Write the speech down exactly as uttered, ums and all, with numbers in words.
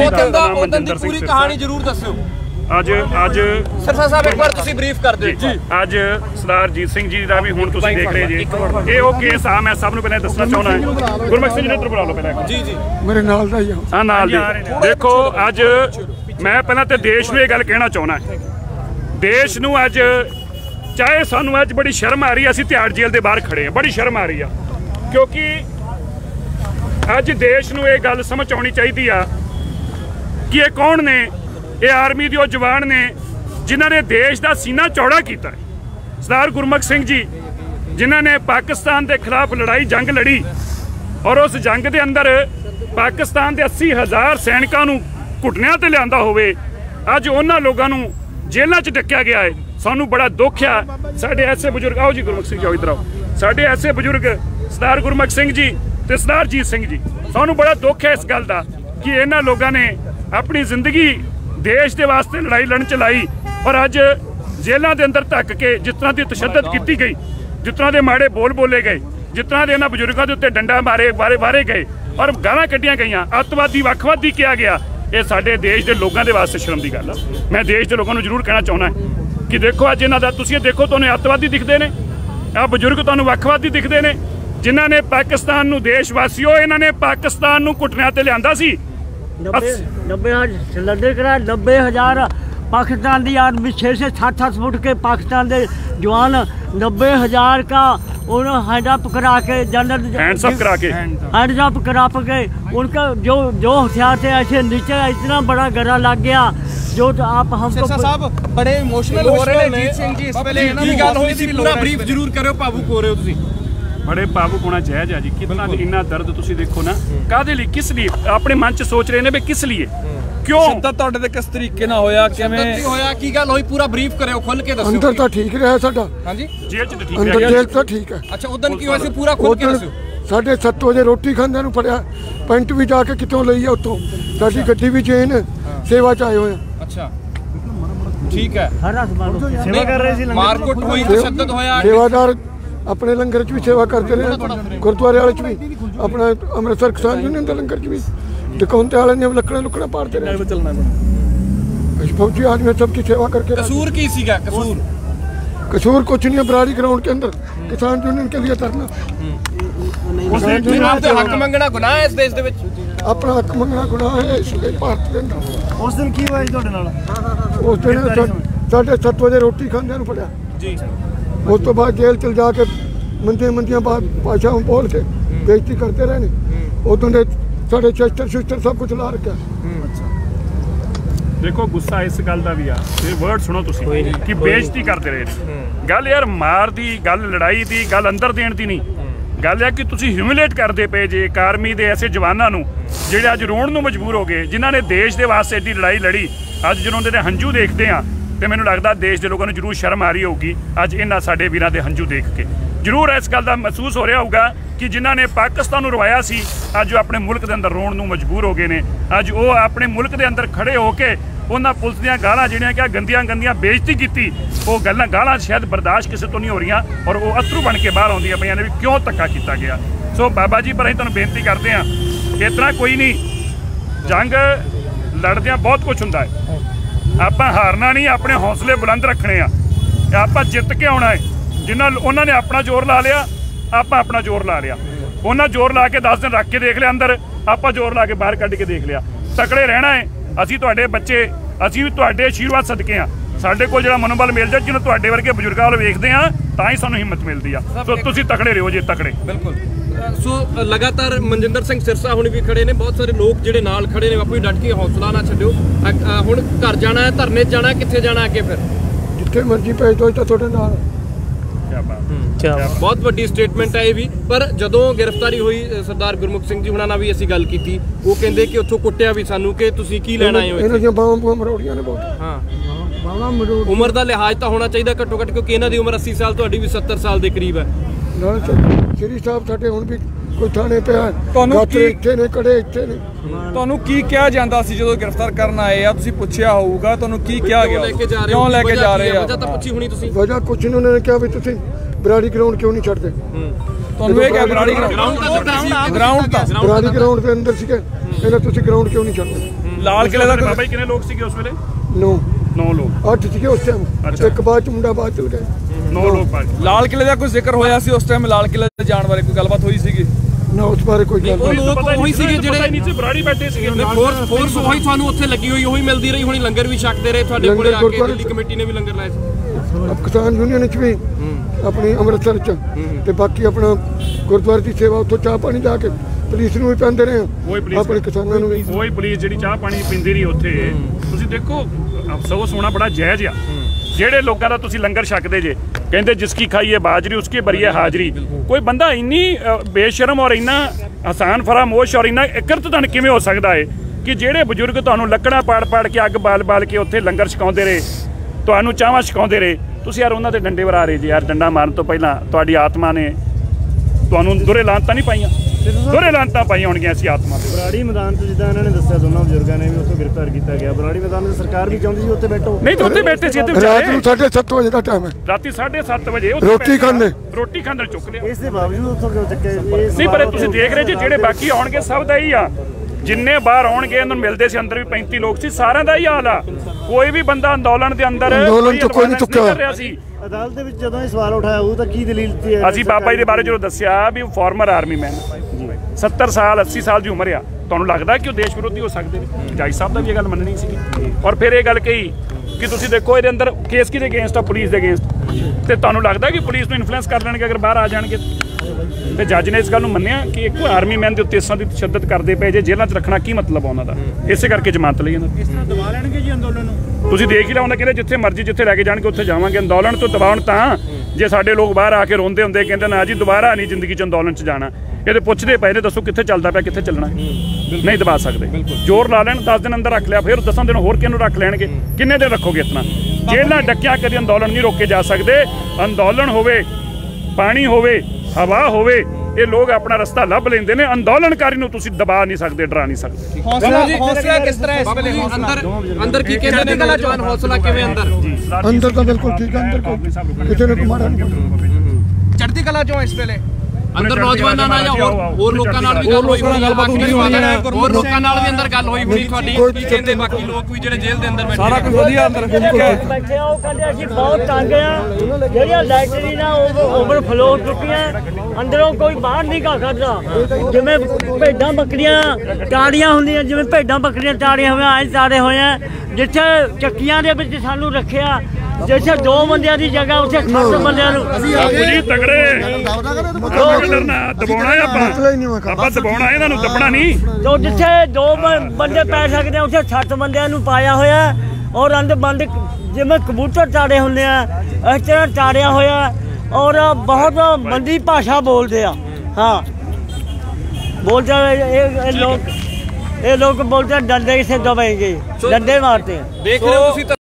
ਪੂਰੀ ਕਹਾਣੀ ਜ਼ਰੂਰ ਦੱਸਿਓ। ਅੱਜ ਅੱਜ ਸਿਰਸਾ ਸਾਹਿਬ ਇੱਕ ਵਾਰ ਤੁਸੀਂ ਬਰੀਫ ਕਰ ਦਿਓ ਜੀ। ਅੱਜ ਸਰਦਾਰ ਜੀਤ ਸਿੰਘ ਜੀ ਦਾ ਵੀ ਹੁਣ ਤੁਸੀਂ ਦੇਖ ਰਹੇ ਜੀ, ਇਹ ਉਹ ਕੇਸ ਆ। ਮੈਂ ਸਭ ਨੂੰ ਪਹਿਲਾਂ ਦੱਸਣਾ ਚਾਹੁੰਦਾ, ਗੁਰਮੁਖ ਸਿੰਘ ਜੀ ਨੂੰ ਬੁਲਾ ਲਓ ਪਹਿਲਾਂ। ਜੀ ਜੀ ਮੇਰੇ ਨਾਲ ਦਾ ਹੀ ਆ ਨਾਲ ਜੀ। ਦੇਖੋ ਅੱਜ ਮੈਂ ਪਹਿਲਾਂ ਤੇ ਦੇਸ਼ ਨੂੰ ਇਹ ਗੱਲ ਕਹਿਣਾ ਚਾਹੁੰਦਾ, ਦੇਸ਼ ਨੂੰ ਅੱਜ ਚਾਹੇ ਸਾਨੂੰ ਅੱਜ ਬੜੀ ਸ਼ਰਮ ਆ ਰਹੀ ਹੈ, ਅਸੀਂ ਤਿਹਾੜ ਜੇਲ੍ਹ ਦੇ ਬਾਹਰ ਖੜੇ ਹਾਂ, ਬੜੀ ਸ਼ਰਮ ਆ ਰਹੀ ਆ, ਕਿਉਂਕਿ ਅੱਜ ਦੇਸ਼ ਨੂੰ ਇਹ ਗੱਲ ਸਮਝ ਆਉਣੀ ਚਾਹੀਦੀ ਆ ਕਿ ਇਹ ਕੌਣ ਨੇ। ਇਹ ਆਰਮੀ ਦੇ ਉਹ ਜਵਾਨ ਨੇ ਜਿਨ੍ਹਾਂ ਨੇ ਦੇਸ਼ ਦਾ ਸੀਨਾ ਚੌੜਾ ਕੀਤਾ ਹੈ। ਸਰਦਾਰ ਗੁਰਮੁਖ ਸਿੰਘ ਜੀ ਜਿਨ੍ਹਾਂ ਨੇ ਪਾਕਿਸਤਾਨ ਦੇ ਖਿਲਾਫ ਲੜਾਈ ਜੰਗ ਲੜੀ ਔਰ ਉਸ ਜੰਗ ਦੇ ਅੰਦਰ ਪਾਕਿਸਤਾਨ ਦੇ अस्सी ਹਜ਼ਾਰ ਸੈਨਿਕਾਂ ਨੂੰ ਘੁਟਨਿਆਂ ਤੇ ਲਿਆਂਦਾ ਹੋਵੇ, ਅੱਜ ਉਹਨਾਂ ਲੋਕਾਂ ਨੂੰ ਜੇਲ੍ਹਾਂ 'ਚ ਡੱਕਿਆ ਗਿਆ ਹੈ। ਸਾਨੂੰ ਬੜਾ ਦੁੱਖ ਆ। ਸਾਡੇ ਐਸੇ ਬਜ਼ੁਰਗ, ਆਓ ਜੀ ਗੁਰਮੁਖ ਸਿੰਘ ਜੀ ਆਓ ਇੱਧਰ ਆਓ, ਸਾਡੇ ਐਸੇ ਬਜ਼ੁਰਗ ਸਰਦਾਰ ਗੁਰਮੁਖ ਸਿੰਘ ਜੀ ਤੇ ਸਰਦਾਰ ਜੀਤ ਸਿੰਘ ਜੀ, ਸਾਨੂੰ ਬੜਾ ਦੁੱਖ ਹੈ ਇਸ ਗੱਲ ਦਾ ਕਿ ਇਹਨਾਂ ਲੋਕਾਂ ਨੇ ਆਪਣੀ ਜ਼ਿੰਦਗੀ ਦੇਸ਼ ਦੇ ਵਾਸਤੇ ਲੜਾਈ ਲੜਨ ਚ ਲਾਈ ਔਰ ਅੱਜ ਜੇਲ੍ਹਾਂ ਦੇ ਅੰਦਰ ਧੱਕ ਕੇ ਜਿਸ ਤਰ੍ਹਾਂ ਦੀ ਤਸ਼ੱਦਦ ਕੀਤੀ ਗਈ, ਜਿਸ ਤਰ੍ਹਾਂ ਦੇ ਮਾੜੇ ਬੋਲ ਬੋਲੇ ਗਏ, ਜਿਸ ਤਰ੍ਹਾਂ ਦੇ ਇਹਨਾਂ ਬਜ਼ੁਰਗਾਂ ਦੇ ਉੱਤੇ ਡੰਡਾ ਮਾਰੇ ਵਾਰੇ ਵਾਰੇ ਗਏ ਔਰ ਗਾਲਾਂ ਕੱਢੀਆਂ ਗਈਆਂ, ਅੱਤਵਾਦੀ ਵੱਖਵਾਦੀ ਕਿਹਾ ਗਿਆ, ਇਹ ਸਾਡੇ ਦੇਸ਼ ਦੇ ਲੋਕਾਂ ਦੇ ਵਾਸਤੇ ਸ਼ਰਮ ਦੀ ਗੱਲ ਆ। ਮੈਂ ਦੇਸ਼ ਦੇ ਲੋਕਾਂ ਨੂੰ ਜ਼ਰੂਰ ਕਹਿਣਾ ਚਾਹੁੰਦਾ ਕਿ ਦੇਖੋ ਅੱਜ ਇਹਨਾਂ ਦਾ ਤੁਸੀਂ ਦੇਖੋ, ਤੁਹਾਨੂੰ ਅੱਤਵਾਦੀ ਦਿਖਦੇ ਨੇ, ਆਹ ਬਜ਼ੁਰਗ ਤੁਹਾਨੂੰ ਵੱਖਵਾਦੀ ਦਿਖਦੇ ਨੇ, ਜਿਨ੍ਹਾਂ ਨੇ ਪਾਕਿਸਤਾਨ ਨੂੰ ਦੇਸ਼ ਵਾਸੀਓ ਇਹਨਾਂ ਨੇ ਪਾਕਿਸਤਾਨ ਨੂੰ ਘੁਟਨਿਆਂ ਤੇ ਲਿਆਂਦਾ ਸੀ। नब्बे नब्बे सिलेंडर करा नब्बे हज़ार पाकिस्तान की आर्मी छः से सात सात फुट के पाकिस्तान के जवान नब्बे हज़ार का उन्होंने हैंडअप करा के जनरल हैंड्सअप करा के हैंड्सअप करा के उनका जो जो हथियार थे ऐसे नीचे इतना बड़ा गरा लग गया जो तो आप हमको साहब बड़े इमोशनल हो रहे हैं जीत सिंह जी। इस पहले की गल होई सी पूरा ब्रीफ जरूर करो, भावुक हो रहे हो तुसी। बड़े भावुक होना जायज़ है जी, कितना इन्ना दर्द तुसी देखो ना, कादे लिए किस लिए अपने मन च सोच रहे ने भी किस लिए क्यों ਤੁਹਾਡੇ ਤੇ ਕਿਸ ਤਰੀਕੇ ਨਾਲ ਹੋਇਆ, ਕਿਵੇਂ ਹੋਇਆ, ਕੀ ਗੱਲ ਹੋਈ, ਪੂਰਾ ਬਰੀਫ ਕਰਿਓ, ਖੁੱਲ ਕੇ ਦੱਸਿਓ। ਅੰਦਰ ਤਾਂ ਠੀਕ ਰਿਹਾ ਸਾਡਾ, ਹਾਂਜੀ ਜੇਲ੍ਹ ਚ ਠੀਕ ਅੰਦਰ ਰਿਹਾ, ਜੇਲ੍ਹ ਤਾਂ ਠੀਕ ਹੈ। ਅੱਛਾ ਉਦੋਂ ਕੀ ਹੋਇਆ ਸੀ, ਪੂਰਾ ਖੁੱਲ ਕੇ ਦੱਸਿਓ। ਸਾਡੇ ਸੱਤ ਵਜੇ ਰੋਟੀ ਖਾਂਦਿਆਂ ਨੂੰ ਫੜਿਆ, ਪੈਂਟ ਵੀ ਜਾ ਕੇ ਕਿਤੋਂ ਲਈ ਆ ਉੱਥੋਂ, ਸਾਡੀ ਗੱਡੀ ਵੀ ਚੇਨ ਸੇਵਾ ਚ ਆਏ ਹੋਏ ਆ। ਅੱਛਾ ਠੀਕ ਹੈ, सेवा कर रहे थे, ਮਾਰਕੁੱਟ ਹੋਈ, ਤਸ਼ੱਦਦ ਹੋਇਆ, ਸੇਵਾਦਾਰ ਆਪਣੇ ਲੰਗਰ ਚ ਵੀ ਸੇਵਾ ਕਰਦੇ ਰਹੇ, ਗੁਰਦੁਆਰੇ ਵਾਲੇ ਚ ਵੀ, ਆਪਣਾ ਅੰਮ੍ਰਿਤਸਰ ਕਿਸਾਨ ਯੂਨੀਅਨ ਦੇ ਲੰਗਰ ਚ ਵੀ, ਦੁਕਾਨਤੇ ਵਾਲੇ ਨੇ ਲੱਕੜਾਂ ਲੁਕੜਾਂ ਪਾੜਦੇ ਰਹੇ। फौजी आदमी सबकी सेवा करके। कसूर की सी का कसूर कसूर कुछ नहीं है, बराड़ी ग्राउंड के अंदर किसान यूनियन के लिए धरना। हक मंगना गुनाह है इस देश दे विच, अपना हक मंगना गुनाह है इसलिए भारत के अंदर। उस दिन की हुआ जी तुहाडे नाल? उस दिन साढ़े सत्त बजे रोटी खांदे नूं फड़िया जी, उस तो बाद जेल चल जाके मंदियां मंदियां बात भाषा बोल के बेइज्जती करते रहे ने। उदों दे साढ़े शस्त्र शुस्त्र सब कुछ ला रखा। देखो गुस्सा इस गल का भी आ, वर्ड सुनो तुसीं कि बेइज्जती करते रहे। गल यार मार दी गल, लड़ाई दी गल, अंदर देण दी नहीं, गल है कि तुसीं ह्यूमिलेट करते पे जे एक आर्मी दे ऐसे जवानों नूं जिहड़े अज रोण नूं मजबूर हो गए, जिन्हां ने देश दे वास्ते एडी लड़ाई लड़ी। अज ਜਦੋਂ ਦੇ हंझू देखते हैं तो मैनूं लगदा देश के लोगों को जरूर शर्म आ रही होगी अज इन्हां साडे वीरां दे हंझू देख के। जरूर इस गल का महसूस हो रहा होगा कि जिन्हां ने पाकिस्तान नूं रवाया सी अज अपने मुल्क के अंदर रोण नूं मजबूर हो गए ने। अज वो अपने मुल्क के अंदर खड़े होके उन्हां पुलिस दीयां गालां जिहड़ियां कि गंदियां गंदियां बेइज्जती की, वो गल्लां गालां शायद बर्दाश्त किसी तो नहीं हो रही और वो अथरू बन के बाहर आउंदियां पईयां ने भी क्यों धक्का किया गया। सो बाबा जी पर असीं तुहानूं बेनती करते हैं, इतना कोई नहीं, जंग लड़दियां बहुत कुछ हुंदा है, आपां हारना नहीं, अपने हौसले बुलंद रखने आ, आपां जित के आउणा है। जिन्हां उन्होंने अपना जोर ला लिया, आपां अपना जोर ला लिया, उन्हां जोर ला के दस दिन रख के देख लिया अंदर, आपां जोर ला के बाहर कढ़ के देख लिया। तकड़े रहना है, असीं तुहाडे बच्चे, असीं भी तुहाडे आशीर्वाद सदके हाँ, साडे कोल जिहड़ा मनोबल मिल जाए, जिन्होंने तुहाडे वर्गे बजुर्गां वल वेखदे आ तां ही सानूं हिम्मत मिलदी आ। सो तुसीं तकड़े रहो जी, तकड़े बिल्कुल। सो लगातार मनजिंदर सिंह सिरसा हुण भी खड़े ने, बहुत सारे लोग जिहड़े नाल खड़े ने, बापू डट के हौसला ना छड्डिओ। हुण घर जाना है, धरने जाना है, कित्थे जाना अगे फिर? जिथे मर्जी भेज दो, तुहाडे नाल। बहुत वड्डी स्टेटमेंट है ये भी। पर जदों गिरफ्तारी हुई सरदार गुरमुख सिंह जी हुणां नाल भी असीं गल कीती, वो कहंदे कि उत्थों कुੱਟਿਆ भी सानू कि तुसीं की लैण आए हो। इन्हां ਦੀਆਂ ਬਾਹਾਂ ਬਾਹਾਂ ਮਰੋੜੀਆਂ ਨੇ ਬਹੁਤ। हाँ उम्र का लिहाज तो होना चाहिए घट्टो घट्ट, क्योंकि इन्हां दी उम्र अस्सी साल, तुहाडी भी सत्तर साल के करीब है। ਨਾਲ ਸ਼੍ਰੀ ਸਾਹਿਬ ਸਾਡੇ ਹੁਣ ਵੀ ਕੋਈ ਥਾਣੇ ਪਿਆ, ਤੁਹਾਨੂੰ ਕੀ ਇੱਥੇ ਨੇ ਕੜੇ ਇੱਥੇ ਨੇ। ਤੁਹਾਨੂੰ ਕੀ ਕਿਹਾ ਜਾਂਦਾ ਸੀ ਜਦੋਂ ਗ੍ਰਿਫਤਾਰ ਕਰਨ ਆਏ ਆ? ਤੁਸੀਂ ਪੁੱਛਿਆ ਹੋਊਗਾ ਤੁਹਾਨੂੰ ਕੀ ਕਿਹਾ ਗਿਆ, ਕਿਉਂ ਲੈ ਕੇ ਜਾ ਰਹੇ ਆ? ਵਜ੍ਹਾ ਤਾਂ ਪੁੱਛੀ ਹੋਣੀ ਤੁਸੀਂ। ਵਜ੍ਹਾ ਕੁਛ ਨਹੀਂ, ਉਹਨਾਂ ਨੇ ਕਿਹਾ ਵੀ ਤੁਸੀਂ ਬਰਾੜੀ ਗਰਾਊਂਡ ਕਿਉਂ ਨਹੀਂ ਛੱਡਦੇ। ਤੁਹਾਨੂੰ ਇਹ ਕਿਹਾ ਬਰਾੜੀ ਗਰਾਊਂਡ, ਗਰਾਊਂਡ ਤਾਂ ਬਰਾੜੀ ਗਰਾਊਂਡ ਦੇ ਅੰਦਰ ਸੀਗੇ, ਇਹਨਾਂ ਤੁਸੀਂ ਗਰਾਊਂਡ ਕਿਉਂ ਨਹੀਂ ਛੱਡਦੇ। ਲਾਲ ਕਿਲੇ ਦਾ ਬਾਬਾ ਜੀ ਕਿੰਨੇ ਲੋਕ ਸੀਗੇ ਉਸ ਵੇਲੇ? ਨੌ ਨੌ ਲੋਕ। ਅੱਠ ਸੀਗੇ ਉਸ ਟਾਈਮ, ਇੱਕ ਬਾਅਦ ਚ ਮੁੰਡਾ ਬਾਅਦ ਚਲ ਗਏ। ਨੌ ਲੋਕ ਬਾਅਦ। ਲਾਲ ਕਿਲੇ ਦਾ ਕੋਈ ਜ਼ਿਕਰ ਹੋਇਆ ਸੀ ਉਸ ਟਾਈਮ? ਲਾਲ ਕਿਲੇ ਤੇ ਜਾਣ ਬਾਰੇ ਕੋਈ ਗੱਲਬਾਤ ਹੋਈ ਸੀਗੀ? ਨਾ ਉਸ ਬਾਰੇ ਕੋਈ ਗੱਲ ਉਹ ਲੋਕ ਉਹੀ ਸੀਗੇ ਜਿਹੜੇ ਨੀਚੇ ਬਰਾੜੀ ਬੈਠੇ ਸੀਗੇ। ਫੋਰਸ ਫੋਰਸ ਉਹੀ ਤੁਹਾਨੂੰ ਉੱਥੇ ਲੱਗੀ ਹੋਈ ਉਹੀ ਮਿਲਦੀ ਰਹੀ ਹੋਣੀ, ਲੰਗਰ ਵੀ ਛਕਦੇ ਰਹੇ ਤੁਹਾਡੇ ਕੋਲੇ ਆ ਕੇ, ਦਿੱਲੀ ਕਮੇਟੀ ਨੇ ਵੀ ਲੰਗਰ ਲਾਇਆ ਸੀ। ਕਿਸਾਨ ਯੂਨੀਅਨ ਚ ਵੀ ਆਪਣੀ ਅੰਮ੍ਰਿਤਸਰ ਚ, ਤੇ ਬਾਕੀ ਆਪਣਾ ਗੁਰਦੁਆਰੇ ਦੀ ਸੇਵਾ ਉੱਥੋਂ ਚਾਹ ਪਾਣੀ ਜਾ ਕੇ ਪੁਲਿਸ ਨੂੰ ਵੀ ਪੈਂਦੇ ਰਹੇ ਆਪਣੇ ਕਿਸਾਨਾਂ ਨੂੰ ਵੀ। ਉਹੀ ਪੁਲਿਸ ਜਿਹੜੀ ਚਾਹ ਪਾਣੀ ਪੀਂਦੀ ਰਹੀ ਉੱਥੇ। ਤੁਸੀਂ ਦੇਖੋ ਅਫਸੋਸ ਹੋਣਾ ਬੜਾ ਜਾਇਜ਼ ਆ। ਜਿਹੜੇ ਲੋਕਾਂ ਦਾ ਤੁਸੀਂ ਲੰਗਰ ਛਕਦੇ ਜੇ, ਕਹਿੰਦੇ ਜਿਸ ਕੀ ਖਾਈਏ ਬਾਜਰੀ ਉਸकी ਬਰੀਏ ਹਾਜ਼ਰੀ। ਕੋਈ ਬੰਦਾ ਇੰਨੀ ਬੇਸ਼ਰਮ ਔਰ ਇੰਨਾ ਆਸਾਨ ਫਰਾਮੋਸ਼ ਔਰ ਇੰਨਾ ਇਕਰਤਨ ਕਿਵੇਂ ਹੋ ਸਕਦਾ ਹੈ ਕਿ ਜਿਹੜੇ ਬਜ਼ੁਰਗ ਤੁਹਾਨੂੰ ਲੱਕੜਾਂ ਪਾੜ ਪਾੜ ਕੇ ਅੱਗ ਬਾਲ ਬਾਲ ਕੇ ਉੱਥੇ ਲੰਗਰ ਛਕਾਉਂਦੇ ਰਹੇ, ਤੁਹਾਨੂੰ ਚਾਹਾਂ ਛਕਾਉਂਦੇ ਰਹੇ, ਤੁਸੀਂ ਯਾਰ ਉਹਨਾਂ ਦੇ ਡੰਡੇ ਵਰਾ ਰਹੇ ਜੀ। ਯਾਰ ਡੰਡਾ ਮਾਰਨ ਤੋਂ ਪਹਿਲਾਂ ਤੁਹਾਡੀ ਆਤਮਾ ਨੇ ਤੁਹਾਨੂੰ ਦੁਰੇ ਲਾਂਤਾਂ ਨਹੀਂ ਪਾਈਆਂ, ਦੁਰੇ ਲਾਂਤਾਂ ਪਾਈਆਂ ਹੋਣਗੀਆਂ ਅਸੀਂ ਆਤਮਾ ਤੇ। ਬਰਾੜੀ ਮੈਦਾਨ ਤੋਂ ਜਿੱਦਾਂ ਇਹਨਾਂ ਨੇ ਦੱਸਿਆ ਦੋਨਾਂ ਬਜ਼ੁਰਗਾਂ ਨੇ ਵੀ ਉੱਥੋਂ ਗ੍ਰਿਫਤਾਰ ਕੀਤਾ ਗਿਆ। ਬਰਾੜੀ ਮੈਦਾਨ ਤੇ ਸਰਕਾਰ ਵੀ ਚਾਹੁੰਦੀ ਸੀ ਉੱਥੇ ਬੈਠੋ, ਨਹੀਂ ਤਾਂ ਉੱਥੇ ਬੈਠੇ ਸੀ। ਰਾਤ ਨੂੰ ਸਾਢੇ ਸੱਤ ਵਜੇ ਦਾ ਟਾਈਮ ਹੈ, ਰਾਤੀ ਸਾਢੇ ਸੱਤ ਵਜੇ ਰੋਟੀ ਖਾਂਦੇ ਰੋਟੀ ਖਾਂਦੇ ਚੁੱਕ ਲਿਆ। ਇਸ ਦੇ ਬਾਵਜੂਦ ਉੱਥੋਂ ਕਿਉਂ ਚੱਕੇ? ਨਹੀਂ ਪਰ ਤੁਸੀਂ ਦੇਖ ਰਹੇ ਜੀ ਜਿਹੜੇ ਬਾਕੀ ਆਉਣਗੇ ਸਭ ਦਾ ਹੀ ਆ। ਜਿੰਨੇ ਬਾਹਰ ਆਉਣਗੇ ਇਹਨਾਂ ਨੂੰ ਮਿਲਦੇ ਸੀ, ਅੰਦਰ ਵੀ ਪੈਂਤੀ ਲੋਕ ਸੀ, ਸਾਰਿਆਂ ਦਾ ਹੀ ਹਾਲ ਆ। ਕੋਈ ਵੀ ਬੰਦਾ ਅੰਦੋਲਨ ਦੇ ਅੰਦਰ ਅੰਦੋਲਨ ਤੋਂ ਕੋਈ ਨਹੀਂ ਚੁੱਕਿਆ ਰਿਹਾ ਸੀ। ਅਦਾਲਤ ਦੇ ਵਿੱਚ ਜਦੋਂ ਇਹ ਸਵਾਲ ਉਠਾਇਆ ਉਹ ਤਾਂ ਕੀ ਦਲੀਲ ਸੀ? ਅਸੀਂ ਬਾਬਾ ਜੀ ਦੇ ਬਾਰੇ ਜਦੋਂ ਦੱਸਿਆ ਵੀ ਫਾਰਮਰ ਆਰਮੀ ਮੈਨ ਸੱਤਰ ਸਾਲ ਅੱਸੀ ਸਾਲ ਦੀ ਉਮਰ ਆ, ਤੁਹਾਨੂੰ ਲੱਗਦਾ ਕਿ ਉਹ ਦੇਸ਼ ਵਿਰੋਧੀ ਹੋ ਸਕਦੇ ਨੇ? ਜੱਜ ਸਾਹਿਬ ਦਾ ਵੀ ਇਹ ਗੱਲ ਮੰਨਣੀ ਸੀਗੀ। ਔਰ ਫਿਰ ਇਹ ਗੱਲ ਕਹੀ ਕਿ ਤੁਸੀਂ ਦੇਖੋ ਇਹਦੇ ਅੰਦਰ ਕੇਸ ਕਿਹਦੇ ਅਗੇਂਸਟ ਆ? ਪੁਲਿਸ ਦੇ ਅਗੇਂਸਟ। ਤੇ ਤੁਹਾਨੂੰ ਲੱਗਦਾ ਕਿ ਪੁਲਿਸ ਨੂੰ ਇਨਫਲੂਐਂਸ ਕਰ ਲੈਣਗੇ ਅਗਰ ਬਾਹਰ ਆ ਜਾਣਗੇ? ਤੇ ਜੱਜ ਨੇ ਇਸ ਗੱਲ ਨੂੰ ਮੰਨਿਆ ਕਿ ਇੱਕ ਆਰਮੀ ਮੈਨ ਦੇ ਉੱਤੇ ਇਸ ਤਰ੍ਹਾਂ ਦੀ ਤਸ਼ੱਦਦ ਕਰਦੇ ਪਏ ਜੇ, ਜੇਲ੍ਹਾਂ 'ਚ ਰੱਖਣਾ ਕੀ ਮਤਲਬ ਆ ਉਹਨਾਂ ਦਾ? ਇਸੇ ਕਰਕੇ ਜ਼ਮਾਨਤ ਲਈ ਇਹਨਾਂ ਇਸ ਤਰ੍ਹਾਂ ਦਬਾ ਲੈਣਗੇ ਜੀ ਅੰਦੋਲਨ ਨੂੰ। ਤੁਸੀਂ ਦੇਖ ਹੀ ਲਿਆ, ਉਹਨਾਂ ਕਹਿੰਦੇ ਜਿੱਥੇ ਮਰਜ਼ੀ ਜਿੱਥੇ ਲੈ ਕੇ ਜਾਣਗੇ ਉੱਥੇ ਜਾਵਾਂਗੇ। ਅੰਦੋਲਨ ਤੋਂ ਦਬਾਉਣ ਤਾਂ ਜੇ ਸਾਡੇ ਲੋਕ ਬਾਹਰ ਆ ਕੇ ਰੋਂਦੇ ਹੁੰਦੇ, ਕਹਿੰਦੇ ਨਾ ਜੀ ਦੁਬਾਰਾ ਨਹੀਂ ਜ਼ਿੰਦਗੀ 'ਚ ਅੰਦੋਲਨ 'ਚ ਜਾਣਾ, ਇਹਦੇ ਪੁੱਛਦੇ ਪਏ ਨੇ ਦੱਸੋ ਕਿੱਥੇ ਚੱਲਦਾ ਪਿਆ, ਕਿੱਥੇ ਚੱਲਣਾ? ਨਹੀਂ ਦਬਾ ਸਕਦੇ। ਜ਼ੋਰ ਲਾ ਲੈਣ, ਦਸ ਦਿਨ ਅੰਦਰ ਰੱਖ ਲਿਆ, ਫਿਰ ਦਸਾਂ ਦਿਨ ਹੋਰ ਕਿਹਨੂੰ ਰੱਖ ਲੈਣਗੇ? ਕਿੰਨੇ ਦਿਨ ਰੱਖੋਗੇ ਇਤਨਾ? ਜੇਲ੍ਹਾਂ ਡੱਕਿਆਂ ਕਦੇ ਅੰਦੋਲਨ ਨਹੀਂ ਰੋਕੇ ਜਾ ਸਕਦੇ। ਅੰਦੋਲਨ ਹੋਵੇ, ਪਾਣੀ ਹੋਵੇ, ਹਵਾ ਹੋਵੇ, ਇਹ ਲੋਕ ਆਪਣਾ ਰਸਤਾ ਲੱਭ ਲੈਂਦੇ ਨੇ। ਅੰਦੋਲਨਕਾਰੀ ਨੂੰ ਤੁਸੀਂ ਦਬਾ ਨਹੀਂ ਸਕਦੇ, ਡਰਾ ਨਹੀਂ ਸਕਦੇ। ਹੌਸਲਾ ਜੀ, ਹੌਸਲਾ ਕਿਸ ਤਰ੍ਹਾਂ ਇਸ ਵੇਲੇ ਅੰਦਰ ਅੰਦਰ ਕੀ ਕਹਿੰਦੇ ਨੇ ਨੌਜਵਾਨ? ਹੌਸਲਾ ਕਿਵੇਂ ਅੰਦਰ? ਅੰਦਰ ਤਾਂ ਬਿਲਕੁਲ ਠੀਕ ਹੈ, ਅੰਦਰ ਕੋਈ ਕਿਸੇ ਨੇ ਮਾੜਾ ਨਹੀਂ। ਚੜ੍ਹਦੀ ਕਲਾ ਚੋਂ ਇਸ ਵੇਲੇ ਅੰਦਰ ਨੌਜਵਾਨਾਂ ਨਾਲ ਜਾਂ ਹੋਰ ਹੋਰ ਲੋਕਾਂ ਨਾਲ ਵੀ ਗੱਲ ਹੋਈ ਹੋਣੀ? ਗੱਲਬਾਤ ਹੁੰਦੀ ਹੋਣੀ ਹੈ, ਹੋਰ ਲੋਕਾਂ ਨਾਲ ਵੀ ਅੰਦਰ ਗੱਲ ਹੋਈ ਹੋਣੀ ਤੁਹਾਡੀ? ਕੀ ਕਹਿੰਦੇ ਬਾਕੀ ਲੋਕ ਵੀ ਜਿਹੜੇ ਜੇਲ੍ਹ ਦੇ ਅੰਦਰ ਬੈਠੇ? ਸਾਰਾ ਕੁਝ ਵਧੀਆ ਅੰਦਰ ਬੈਠੇ ਆ, ਉਹ ਕਹਿੰਦੇ ਅਸੀਂ ਬਹੁਤ ਤੰਗ ਆ, ਜਿਹੜੀਆਂ ਲਾਈਟਰੀ ਨਾ ਓਵਰ ਫਲੋ ਚੁੱਕੀਆਂ, ਅੰਦਰੋਂ ਕੋਈ ਬਾਹਰ ਨਹੀਂ ਕਾ ਸਕਦਾ। ਜਿਵੇਂ ਭੇਡਾਂ ਬੱਕਰੀਆਂ ਤਾੜੀਆਂ ਹੁੰਦੀਆਂ, ਜਿਵੇਂ ਭੇਡਾਂ ਬੱਕਰੀਆਂ ਤਾੜੀਆਂ ਹੋਈਆਂ ਐਂ ਤਾੜੇ ਹੋਏ ਆ। ਜਿੱਥੇ ਚੱਕੀਆਂ ਦੇ ਵਿੱਚ ਸਾਨੂੰ ਰੱਖਿਆ, ਜਿੱਥੇ ਦੋ ਬੰਦਿਆਂ ਦੀ ਜਗ੍ਹਾ ਉੱਥੇ ਸੱਤ ਬੰਦਿਆਂ ਨੂੰ। ਜੀ ਤਗੜੇ ਡਰਨਾ ਦਬਾਉਣਾ ਆਪਾਂ ਆਪਾਂ ਦਬਾਉਣਾ, ਇਹਨਾਂ ਨੂੰ ਦੱਬਣਾ ਨਹੀਂ। ਜੋ ਜਿੱਥੇ ਦੋ ਬੰਦੇ ਪੈ ਸਕਦੇ ਆ ਉੱਥੇ ਸੱਤ ਬੰਦਿਆਂ ਨੂੰ ਪਾਇਆ ਹੋਇਆ। ਔਰ ਅੰਦਰ ਬੰਦ ਜਿਵੇਂ ਕਬੂਤਰ ਤਾੜੇ ਹੁੰਦੇ ਆ ਇਸ ਤਰ੍ਹਾਂ ਤਾੜਿਆ ਹੋਇਆ। ਔਰ ਬਹੁਤ ਮੰਦੀ ਭਾਸ਼ਾ ਬੋਲਦੇ ਆ। ਹਾਂ बोलते ये लोग ये लोग बोलते हैं डंडे से दबाएंगे, डंडे मारते हैं। देख रहे हो